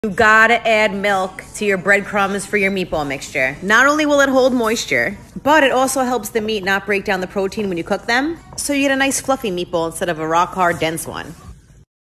You gotta add milk to your breadcrumbs for your meatball mixture. Not only will it hold moisture, but it also helps the meat not break down the protein when you cook them, so you get a nice fluffy meatball instead of a rock hard dense one.